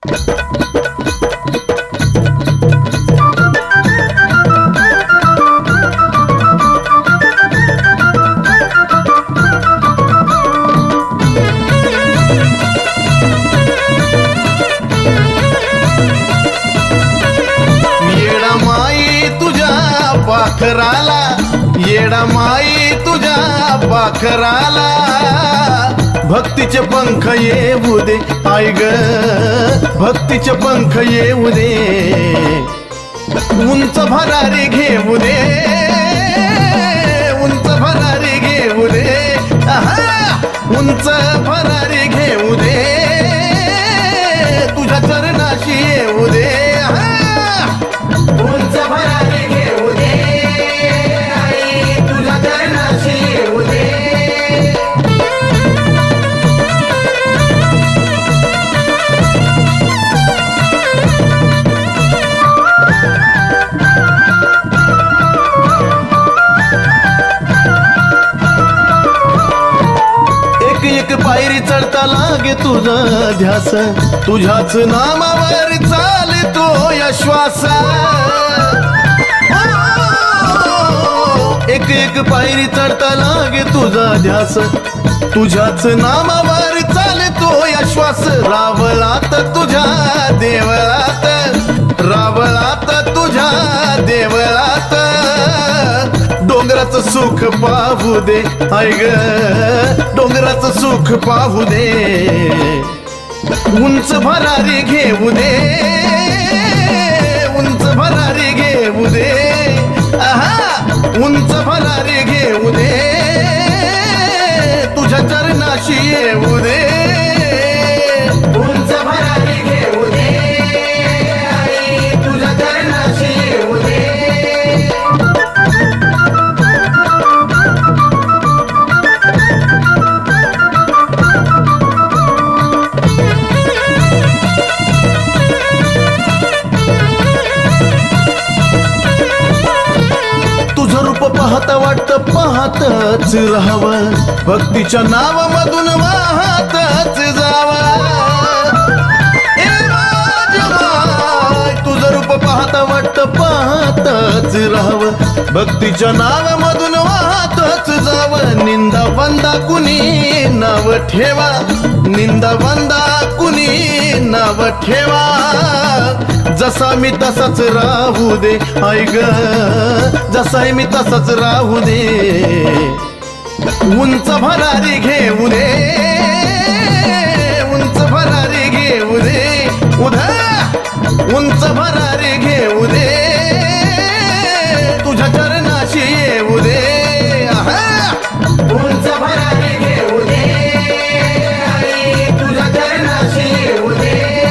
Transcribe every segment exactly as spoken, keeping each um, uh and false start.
पाखराला येडा माई तुझ्या पाखराला भक्तीचे पंख येऊ दे आई ग भक्तीचे पंख येऊ दे उंच भरारी घेऊ दे उंच भरारी घेऊ दे आहा उंच भरारी घेऊ दे तुझ्या चरणाशी येऊ दे उंच भरारी घेऊ दे आई तुझ्या चरणाशी येऊ दे एक पायरी चढता लागे तुझा ध्यास तुझ्याच नामावर चालतो या श्वास एक एक पायरी चढता लागे तुझा ध्यास तुझ्याच नामावर चालतो या श्वास रावळात तुझ्या देवळात रावळात तुझ्या देवळात डोंगराचं सुख पाहू दे आई ग डोंगराचं सुख पाहू दे उंच भरारी घेऊ दे उंच भरारी घेऊ दे आहा उंच भरारी घेऊ दे तुझ्या चरणाशी येऊ दे उंच भरारी घेऊ दे आई तुझ्या चरणाशी येऊ दे पाहता वाटतं पाहतच राहावं भक्तीच्या नावामधून वाहतच जावं तुझं रूप पाहता वाटतं पाहतच राहावं भक्तीच्या नावामधून वाहतच जावं निंदा वंदा कुणी नाव ठेवा निंदा वंदा कुणी नाव ठेवा जसा मी तसाच राहू दे आई ग जसा मी तसाच राहू दे उंच भरारी घेऊ दे उंच भरारी घेऊ दे उधा उंच भरारी घेऊ दे तुझ्या चरणाशी येऊ दे आहा उंच भरारी घेऊ दे आई तुझ्या चरणाशी येऊ दे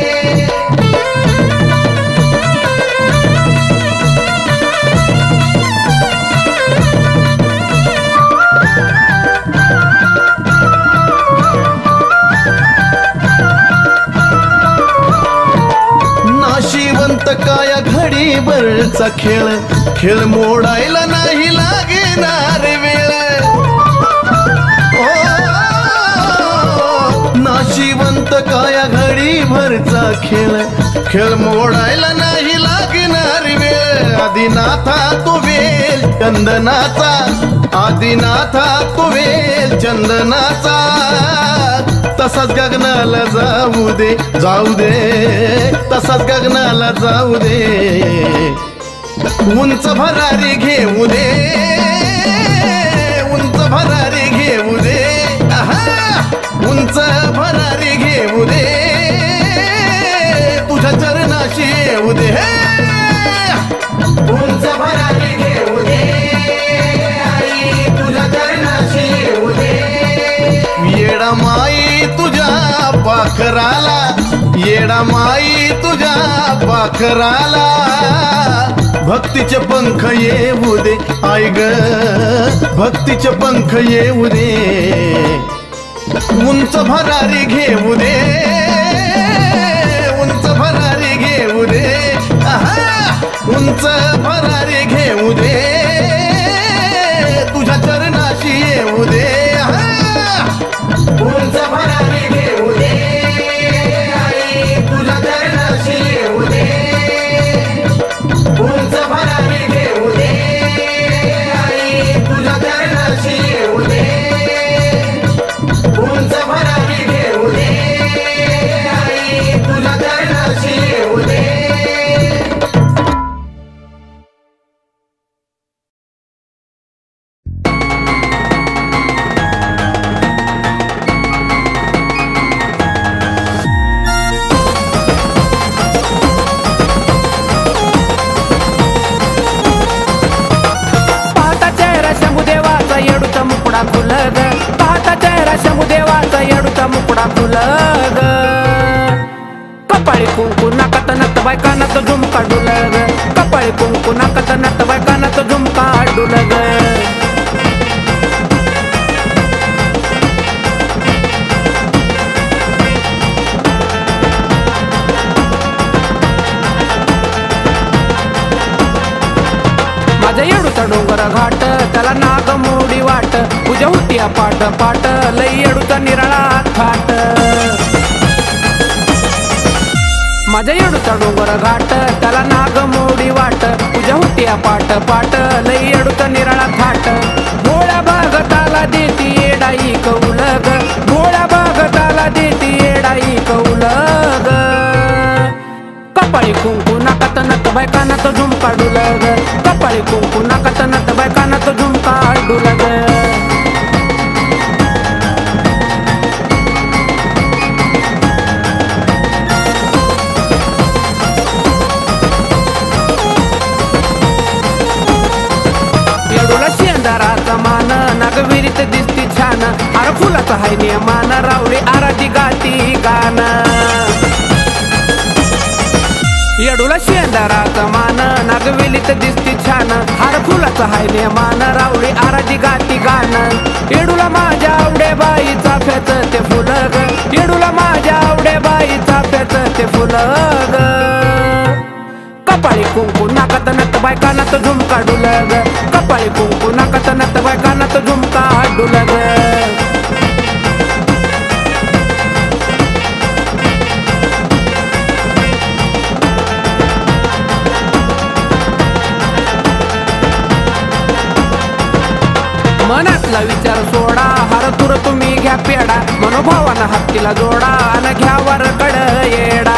काया घडीभरचा खेळ खेळ मोडायला नाही लागणार वेळ नाशिवंत काया घडीभरचा खेळ खेळ मोडायला नाही लागणार वेळ आदिनाथा तो वेल चंदनाचा आदिनाथा तो वेल चंदनाचा तसाच गगनाला जाऊ दे जाऊ दे तसाच गगनाला जाऊ दे उंच भरारी घेऊ दे उंच भरारी घेऊ दे आहा उंच भरारी घेऊ दे तुझ्या चरणाशी येऊ दे उंच भरारी घेऊ दे आई तुझ्या चरणाशी येऊ दे येडा माई तुझ्या पाखराला येडा माई तुझ्या पाखराला भक्तीचे पंख येऊ दे आई ग भक्तीचे पंख येऊ दे उंच भरारी घेऊ दे उंच भरारी घेऊ दे आहा उंच भरारी घेऊ दे तुझ्या चरणाशी येऊ दे उंच भरारी घेऊ दे आई तुझ्या मुकडा फुलग कपाळी कुंकू नाकात नत बायकानात झुमका डुलग कपाळी कुंकू नाकात नत बायकानात झुमका डुलग माझ्या येडूचा डोंगर घाट त्याला नाग मोडी वाट पूजा होती पाट पाट लई येडूचा निराळा थाट माझ्या येडूचा डोंगर घाट त्याला नाग मोडी वाट पूजा होती पाट पाट लई येडूचा निराळा थाट भोळ्या भागताला देती येडाई कौलग भोळ्या भागताला देती येडाई कौलग कपाळी कुंकू नाकात नत बायकानात झुमका डुलग कपाळी कुंकू नाकात नत बायकानात झुमका डुलग येडूला शेंदाराचा मान नागविरीत दिसती छान हार फुलाचा हाय नियमान रावळी आराधी गाती गान येडूला शेंदाराचा मान नागवेलीत दिसती छान हार फुलाचा हाय नेमान रावळी आराधी गाती गाण येडूला माझ्या आवडे बाईचा फेच ते फुलग येडूला माझ्या आवडे बाईचा फेच ते फुलग कपाळी कुंकू नाकात नत बायकानात झुमका डुलग कपाळी कुंकू नाकात नत बायकानात झुमका डुलग मनातला विचार सोडा हार तुर तुम्ही घ्या पेडा मनोभावानं हत्तीला जोडा अन घ्या वर कड येडा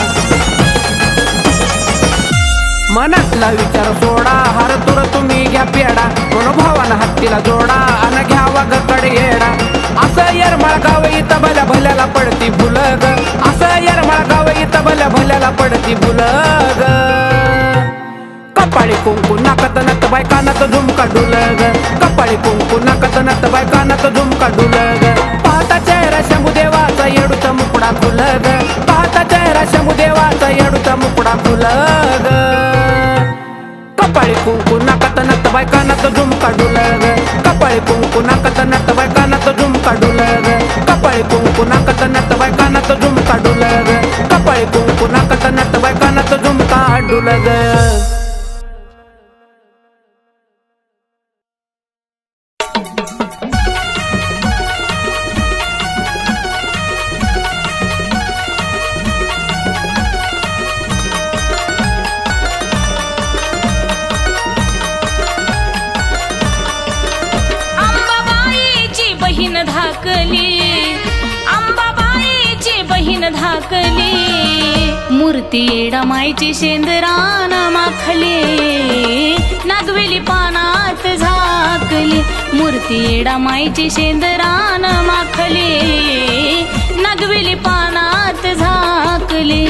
मनातला विचार सोडा हार तुर तुम्ही घ्या पेडा मनोभावानं हत्तीला जोडा अन घ्या वाग कड येडा असं येरमाळ गाव इथं भल्या भल्याला पडती भुलग असं येरमाळ गाव इथं भल्या भल्याला पडती भुलग कपाळी कुंकू नाकात नत बायकानात झुमका डुलग कपाळी कुंकू नाकात नत बायकानात झुमका डुलग पाहता चेहरा शंभूदेवाचा येडूचा मुकडा फुलग पाहता चेहरा शंभूदेवाचा येडूचा मुकडा फुलग कपाळी कुंकू नाकात नत बायकानात झुमका डुलग कपाळी कुंकू नाकात नत बायकानात झुमका डुलग कपाळी कुंकू नाकात नत बायकानात झुमका डुलग कपाळी कुंकू नाकात नत बायकानात झुमका डुलग मूर्ती येडामाईची शेंदरान माखली नागवेली पानात झाकली मूर्ती येडामाईची शेंदरान माखली नागवेली पानात झाकली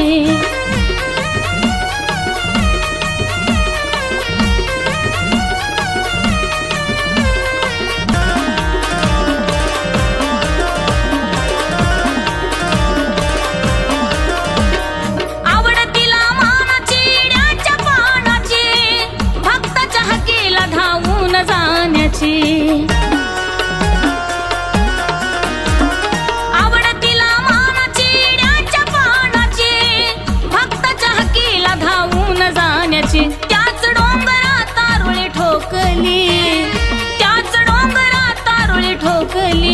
आवडतीला मानाची चिड्याच्या पानाची भक्ताच्या हकीला धावून जाण्याची त्याच डोंगरात तारुळी ठोकली त्याच डोंगरात तारुळी ठोकली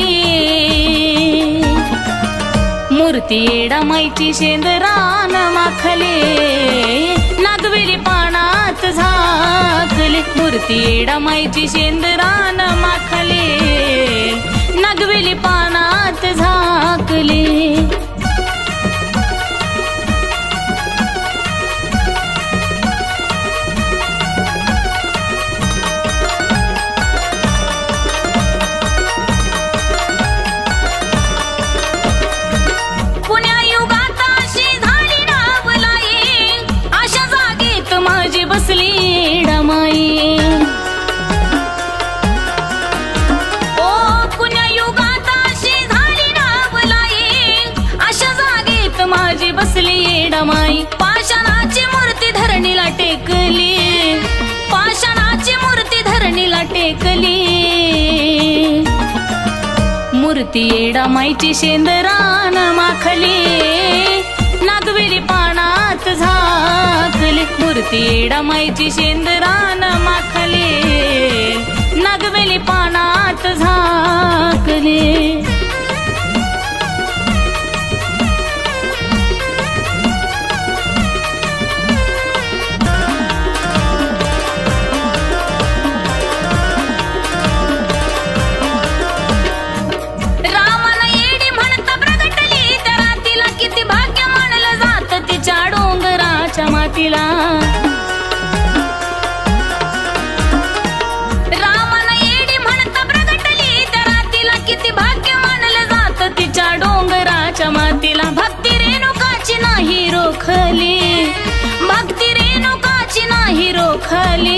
मूर्ती येडामाईची शेंदरान माखली नागवेली पानात झाकली मूर्ती येडामाईची शेंदरान माखली नागवेली पानात झाकली ओ पुण्या युगात अशी झाली नावलाई येडामाई पाषाणाची मूर्ती धरणीला टेकली पाषाणाची मूर्ती धरणीला टेकली मूर्ती येडामाईची शेंदरान माखली नागवेली पानात झाकली मूर्ती येडामाईची शेंदरान माखली नागवेली पानात झाकली मातीला रामन येडी म्हणता प्रगटली त्या रातीला किती भाग्य मानलं जात तिच्या डोंगराच्या मातीला भक्ती रेणुकाची नाही रोखली भक्ती रेणुकाची नाही रोखली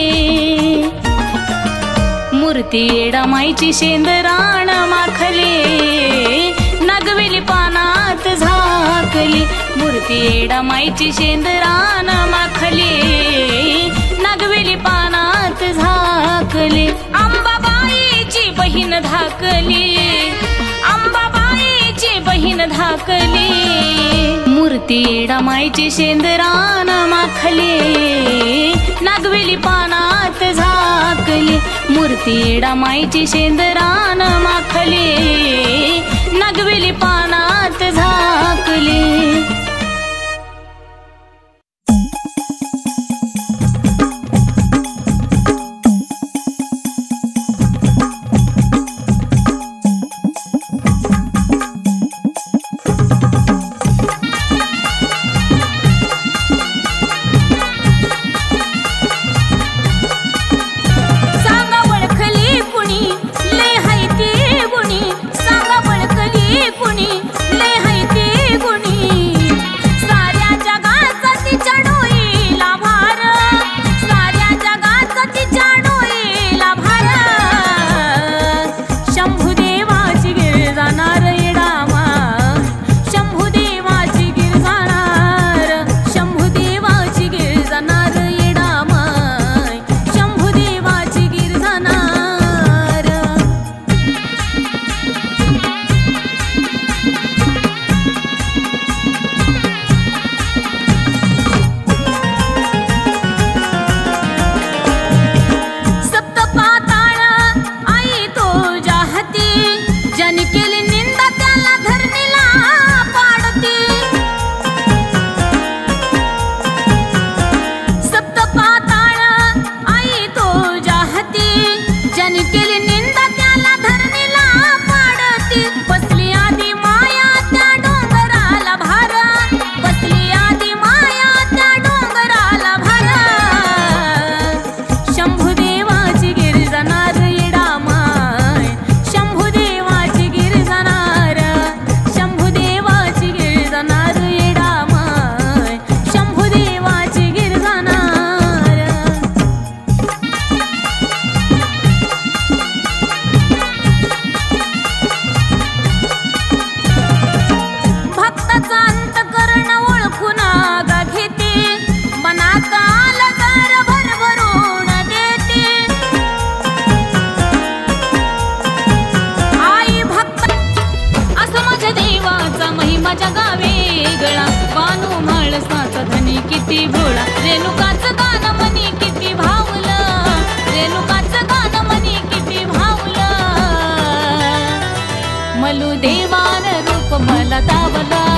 मूर्ती येडामाईची शेंदरान माखली नागवेली पानात झाकली मूर्ती येडामाईची शेंदरान माखली नागवेली पानात झाकली अंबाबाईची बहीण धाकली अंबाबाईची बहीण धाकली मूर्ती येडामाईची शेंदरान माखली नागवेली पानात झाकली मूर्ती येडामाईची शेंदरान माखली नागवेली पानात झाकली किती भोळा रेणुकाचं गाणं मनी किती भावलं रेणुकाचं गाणं मनी किती भावलं मलू देवान रूप मला दावला